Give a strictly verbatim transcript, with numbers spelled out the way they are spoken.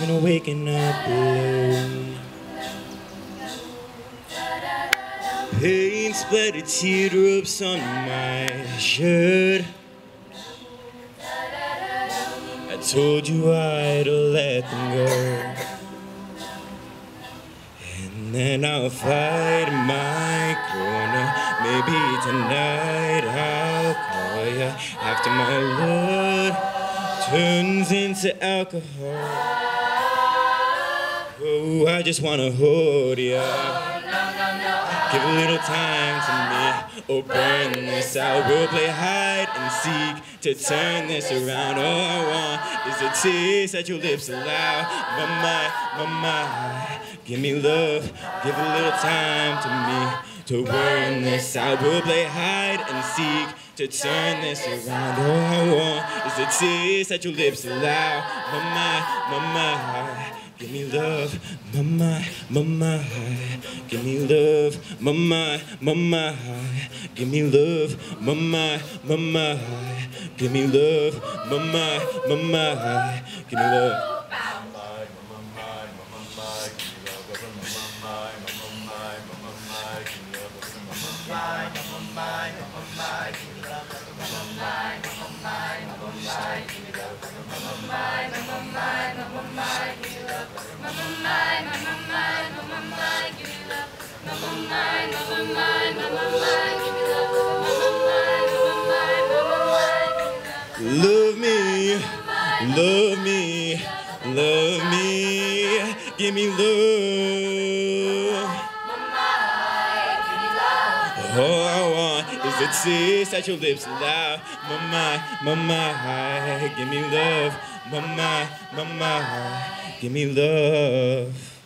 and waking up alone. Pain splattered teardrops on my shirt. I told you I'd let them go, and then I'll fight in my corner. Maybe tonight I'll call ya after my blood turns into alcohol. Oh, I just wanna hold ya. Give a little time to me, oh burn this out. We'll play hide and seek to turn this around. All I want is a taste that your lips allow. My, my, my, my, give me love, give a little time to me to burn this out. We'll play hide and seek to turn this around. All I want is a taste that your lips allow. My, my, my, my, give me love, mama, mama, give me love, mama, mama, give me love, mama, mama, give me love, mama, mama, give me love. Love me, love me, love me, give me love. All I want is a taste that your lips allow. Mama, mama, give me love. Mama, mama, give me love.